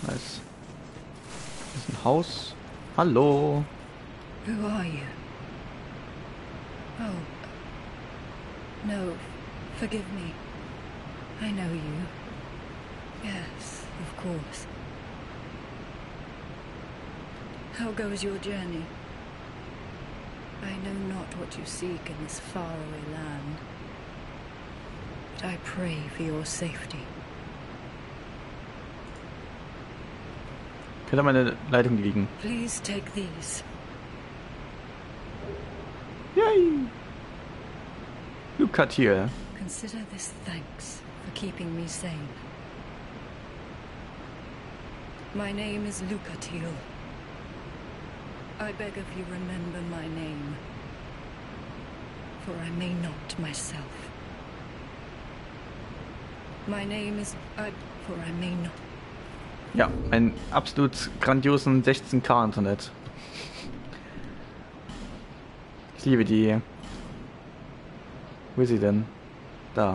Nice. Das ist ein Haus. Hallo. Who are you? Oh. No, forgive me. I know you. Yes, of course. How goes your journey? I know not what you seek in this faraway land, but I pray for your safety. Könnte meine Leitung liegen. Please take these. Yay! Lucatiel. Consider this thanks for keeping me sane. My name is Lucatiel. I beg of you remember my name, for I may not myself. My name is for I may not. Ja, ein absolut grandiosen 16K Internet. Ich liebe die. Wo ist sie denn? Da.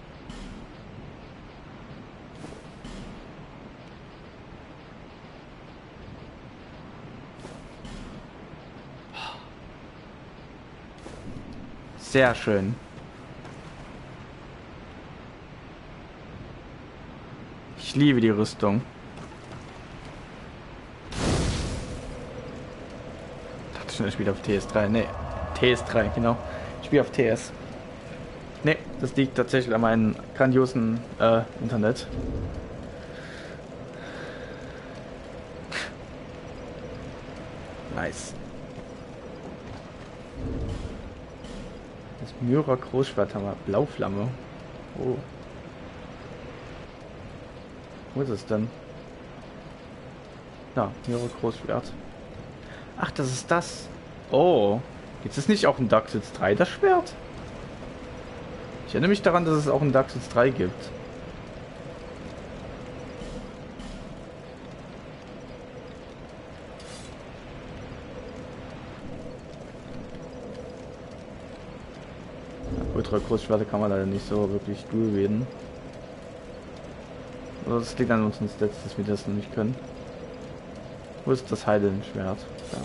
Sehr schön. Ich liebe die Rüstung. Ich dachte schon, ich spiele auf TS3. Nee, TS3, genau. Ich spiele auf TS. Nee, das liegt tatsächlich an meinem grandiosen Internet. Nice. Das Myra Großschwert haben wir. Blauflamme. Oh. Wo ist es denn? Da, Myra Großschwert. Ach, das ist das. Oh. Gibt es nicht auch in Dark Souls 3 das Schwert? Ich erinnere mich daran, dass es auch in Dark Souls 3 gibt. Ultra Großschwerte kann man leider nicht so wirklich durchwählen. Oder das liegt an uns Stats, dass wir das noch nicht können. Wo ist das Heilenschwert? Ja.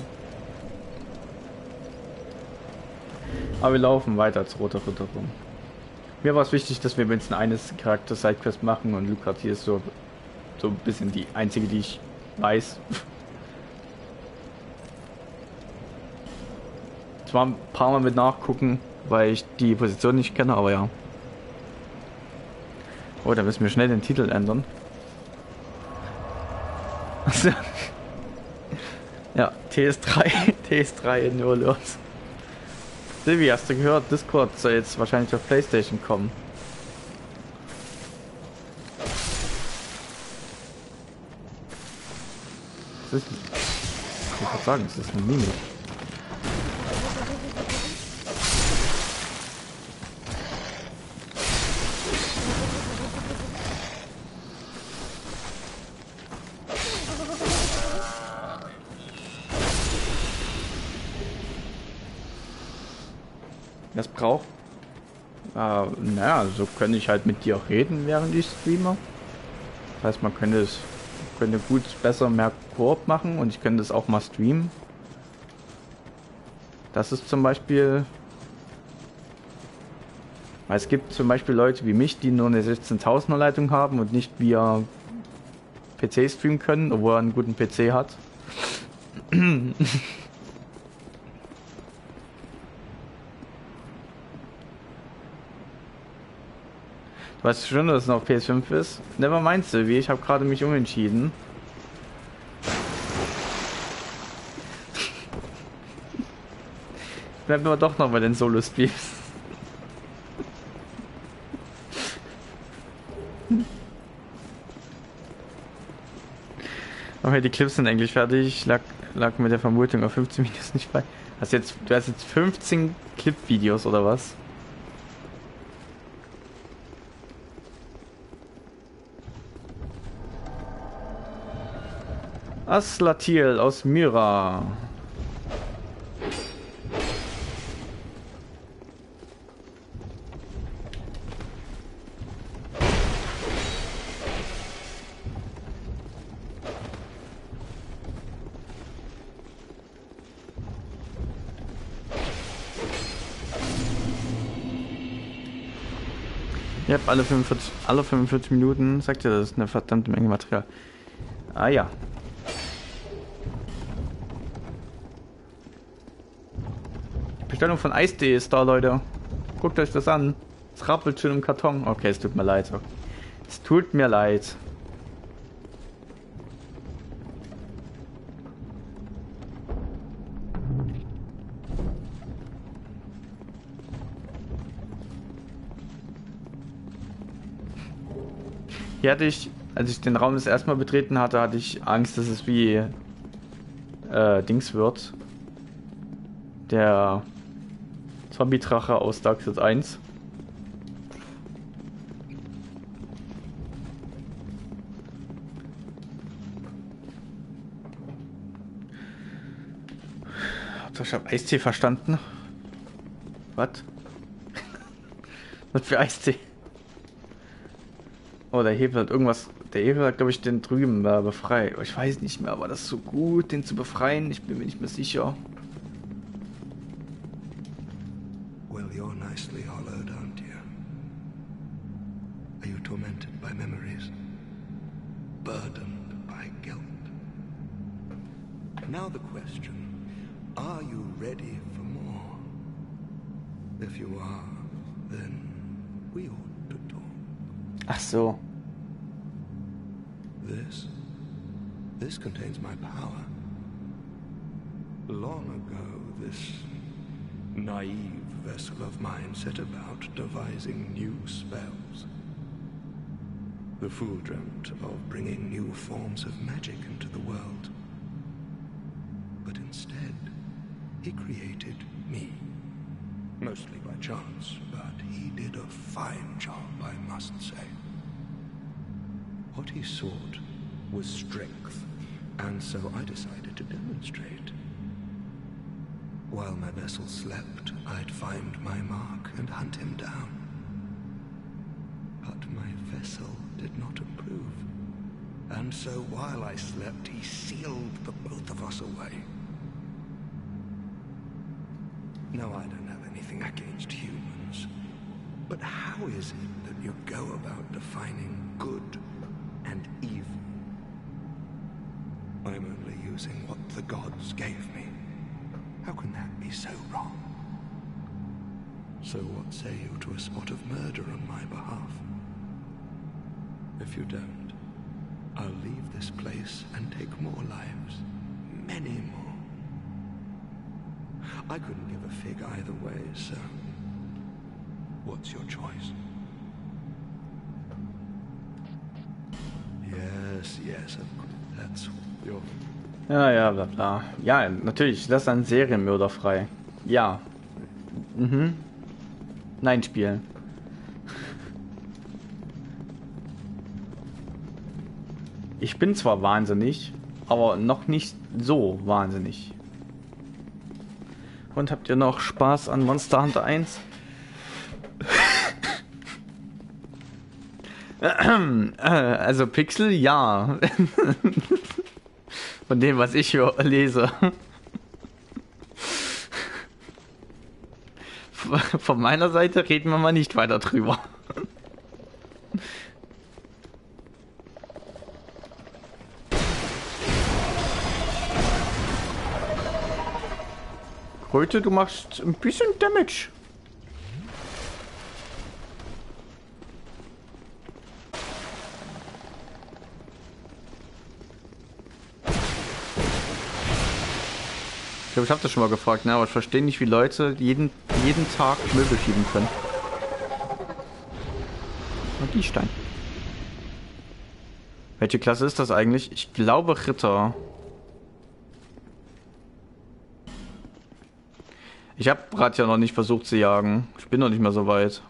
Aber wir laufen weiter als roter Ritter rum. Mir war es wichtig, dass wir wenigstens eines Charakter Sidequest machen und Lucatiel ist so ein bisschen die einzige, die ich weiß. Zwar ein paar Mal mit nachgucken, weil ich die Position nicht kenne, aber ja. Oh, da müssen wir schnell den Titel ändern. Ja, TS3, TS3 in New Orleans. Silvi, hast du gehört? Discord soll jetzt wahrscheinlich auf PlayStation kommen. Was ist denn? Ich wollte sagen, das ist eine Mimik. Das braucht. Naja, so könnte ich halt mit dir auch reden, während ich streame. Das heißt, man könnte gut besser mehr Koop machen und ich könnte es auch mal streamen. Das ist zum Beispiel. Weil es gibt zum Beispiel Leute wie mich, die nur eine 16.000er Leitung haben und nicht via PC streamen können, obwohl er einen guten PC hat. Du weißt schon, dass es noch PS5 ist? Never mind, Sylvie, ich habe gerade mich umentschieden. Bleiben wir doch noch bei den Solo-Streams. Okay, die Clips sind eigentlich fertig. Lag mit der Vermutung auf 15 Videos nicht bei. Du hast jetzt 15 Clip-Videos oder was? Aslatiel aus Myra. Ich habe alle 45 Minuten, sagt ihr, das ist eine verdammte Menge Material. Ah ja. Die Bestellung von Eistee ist da, Leute. Guckt euch das an. Es rappelt schon im Karton. Okay, es tut mir leid. Es tut mir leid. Hier hatte ich, als ich den Raum das erste Mal betreten hatte, hatte ich Angst, dass es wie Dings wird. Der Zombie-Drache aus Dark Souls 1. Ich habe Eistee verstanden. Was? Was für Eistee? Oh, der Hebel hat irgendwas. Der Hebel hat, glaube ich, den drüben befreit. Ich weiß nicht mehr, war das so gut, den zu befreien? Ich bin mir nicht mehr sicher. Well, you're nicely hollowed, aren't you? Are you tormented by memories? Burdened by guilt? Now the question, are you ready for more? If you are, then we ought to talk. Ach so. This contains my power. Long ago, this naive vessel of mine set about devising new spells. The fool dreamt of bringing new forms of magic into the world. But instead, he created me. Mostly by chance, but he did a fine job, I must say. What he sought was strength, and so I decided to demonstrate. While my vessel slept, I'd find my mark and hunt him down. But my vessel did not approve, and so while I slept, he sealed the both of us away. No, I don't have anything against humans, but how is it that you go about defining good and evil? I'm only using what the gods gave me. How can that be so wrong? So what say you to a spot of murder on my behalf? If you don't, I'll leave this place and take more lives. Many more. I couldn't give a fig either way, so what's your choice? Yes, of course. That's your... Ja, bla bla. Ja, natürlich, lass einen Serienmörder frei. Ja. Mhm. Nein, spielen. Ich bin zwar wahnsinnig, aber noch nicht so wahnsinnig. Und habt ihr noch Spaß an Monster Hunter 1? Also Pixel, ja. Von dem, was ich hier lese. Von meiner Seite reden wir mal nicht weiter drüber. Kröte, du machst ein bisschen Damage. Ich glaube, ich habe das schon mal gefragt, ne? Aber ich verstehe nicht, wie Leute jeden Tag Möbel schieben können. Magiestein. Welche Klasse ist das eigentlich? Ich glaube Ritter. Ich habe Brat ja noch nicht versucht zu jagen. Ich bin noch nicht mehr so weit.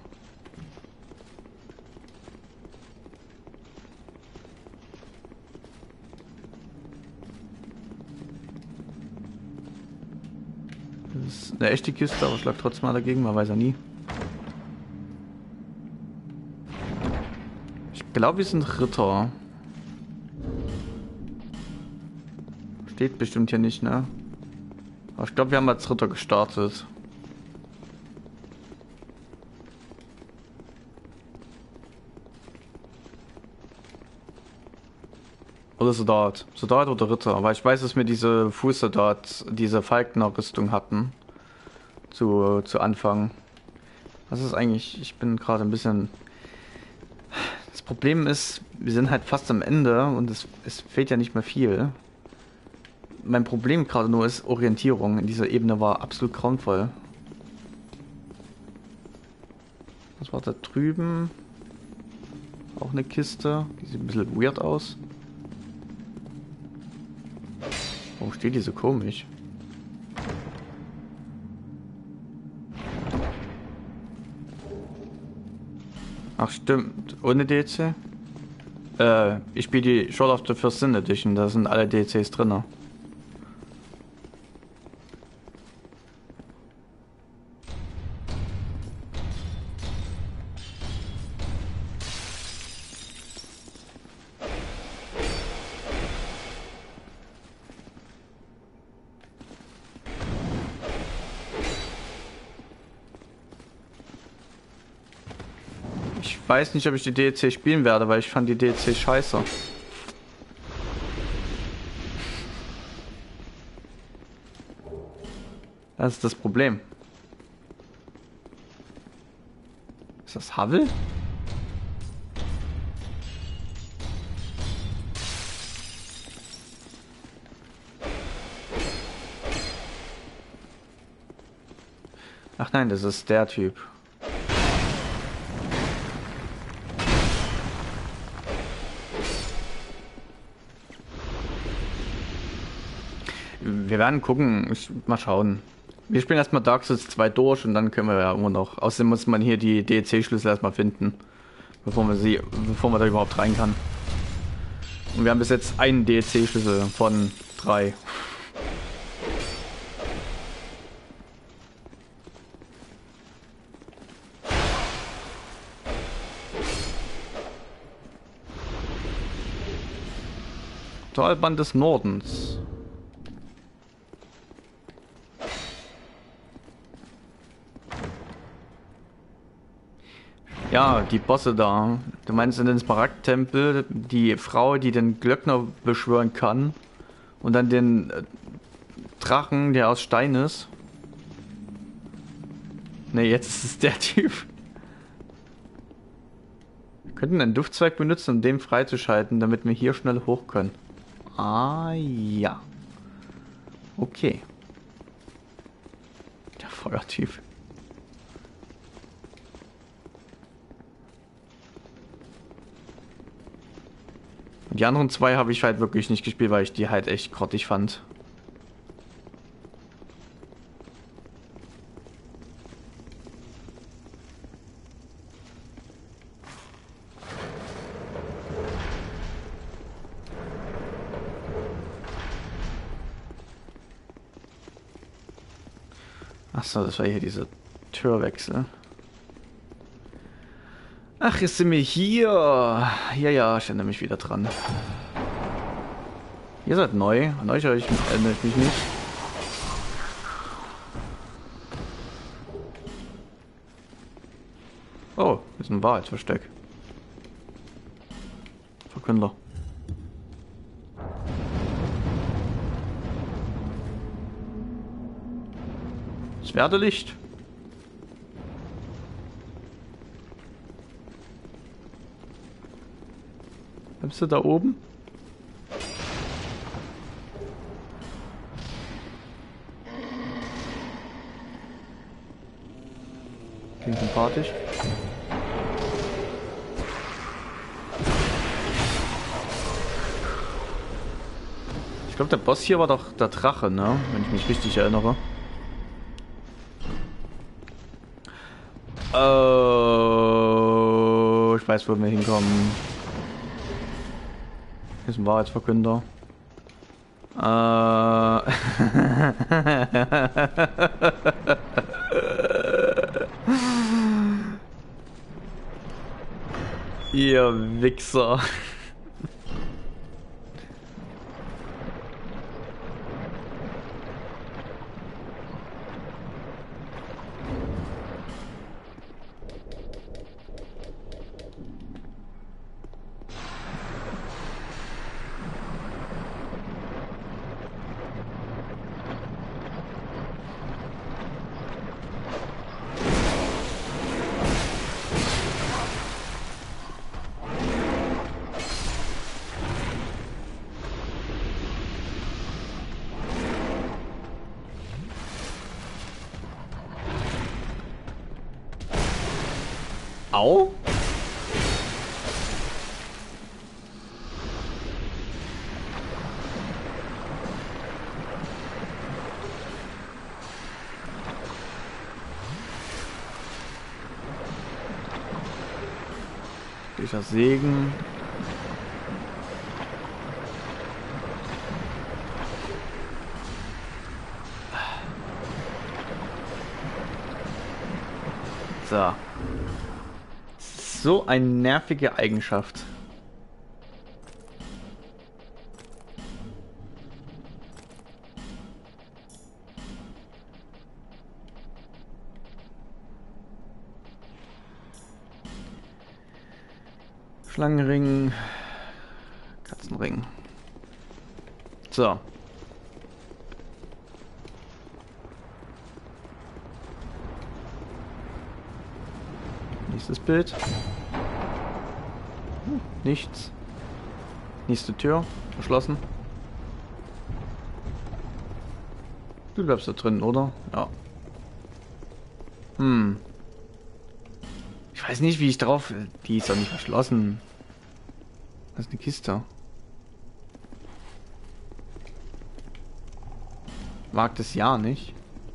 Das ist eine echte Kiste, aber schlag trotzdem mal dagegen, man weiß ja nie. Ich glaube, wir sind Ritter. Steht bestimmt hier nicht, ne? Aber ich glaube, wir haben als Ritter gestartet. Oder Soldat. Soldat oder Ritter. Aber ich weiß, dass wir diese Fußsoldat, diese Falkner-Rüstung hatten. Zu Anfang. Was ist eigentlich... Ich bin gerade ein bisschen... Das Problem ist, wir sind halt fast am Ende und es fehlt ja nicht mehr viel. Mein Problem gerade nur ist Orientierung. In dieser Ebene war absolut grauenvoll. Was war da drüben? Auch eine Kiste. Die sieht ein bisschen weird aus. Warum steht die so komisch? Ach stimmt, ohne DLC? Ich spiele die Short of the First Sin Edition, da sind alle DLCs drin. Ich weiß nicht, ob ich die DLC spielen werde, weil ich fand die DLC scheiße. Das ist das Problem. Ist das Havel? Ach nein, das ist der Typ. Wir werden gucken, mal schauen. Wir spielen erstmal Dark Souls 2 durch und dann können wir ja immer noch. Außerdem muss man hier die DLC-Schlüssel erstmal finden, bevor man da überhaupt rein kann. Und wir haben bis jetzt einen DLC-Schlüssel von 3. Talband des Nordens. Ja, die Bosse da. Du meinst in den Smaragd-Tempel, die Frau, die den Glöckner beschwören kann. Und dann den Drachen, der aus Stein ist. Ne, jetzt ist es der Typ. Wir könnten einen Duftzweig benutzen, um den freizuschalten, damit wir hier schnell hoch können. Ah, ja. Okay. Der Feuertyp. Und die anderen zwei habe ich halt wirklich nicht gespielt, weil ich die halt echt grottig fand. Achso, das war hier dieser Türwechsel. Ach, jetzt sind wir hier. Ja, ich erinnere mich wieder dran. Ihr seid neu. An euch erinnere ich mich nicht. Oh, das ist ein Wahrheitsversteck. Verkünder. Das Werdelicht. Bist du da oben? Klingt sympathisch. Ich glaube, der Boss hier war doch der Drache, ne? Wenn ich mich richtig erinnere. Ich weiß, wo wir hinkommen. Hier ist ein Wahrheitsverkünder. Ihr Wichser. Au? Dieser Segen. So. So eine nervige Eigenschaft. Schlangenring, Katzenring. So. Nächstes Bild. Nichts. Nächste Tür. Verschlossen. Du bleibst da drin, oder? Ja. Ich weiß nicht, wie ich drauf... Die ist doch nicht verschlossen. Das ist eine Kiste. Mag das ja nicht.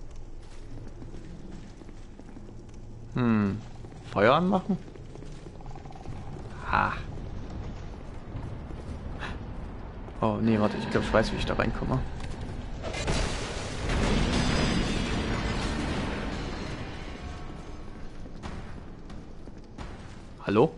Feuer anmachen? Ah. Oh, nee, warte, ich glaube, ich weiß, wie ich da reinkomme. Hallo?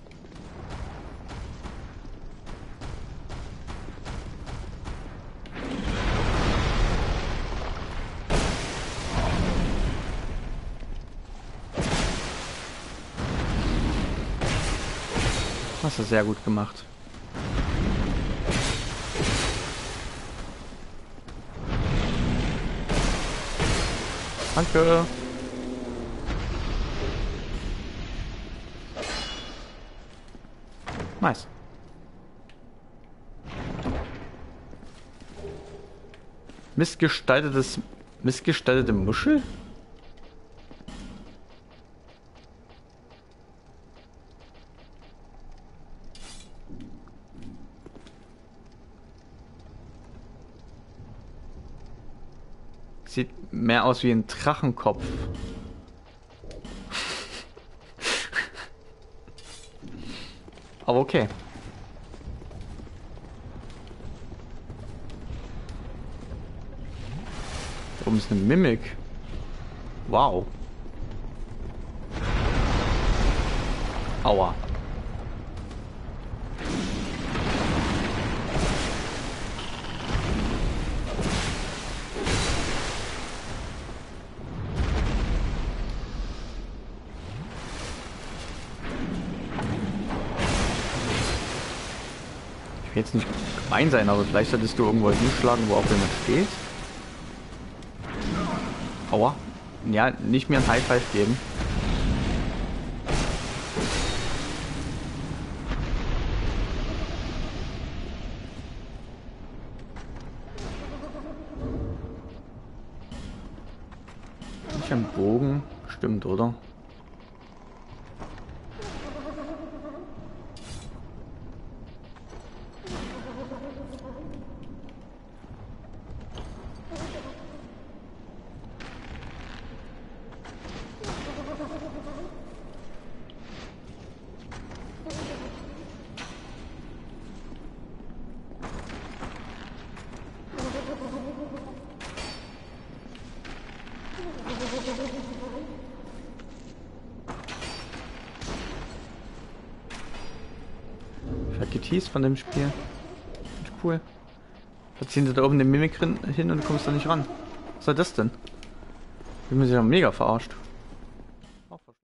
Hast du sehr gut gemacht. Danke. Nice. Missgestaltete Muschel? Sieht mehr aus wie ein Drachenkopf. Aber okay. Da oben ist eine Mimik. Wow. Aua. Ich will jetzt nicht gemein sein, aber vielleicht solltest du irgendwo hinschlagen, wo auch jemand steht. Aua. Ja, nicht mir ein High Five geben. Nicht am Bogen. Stimmt, oder? Geteased von dem Spiel. Cool. Platzieren sie da oben den Mimik hin und du kommst da nicht ran. Was soll das denn? Ich bin mir ja mega verarscht.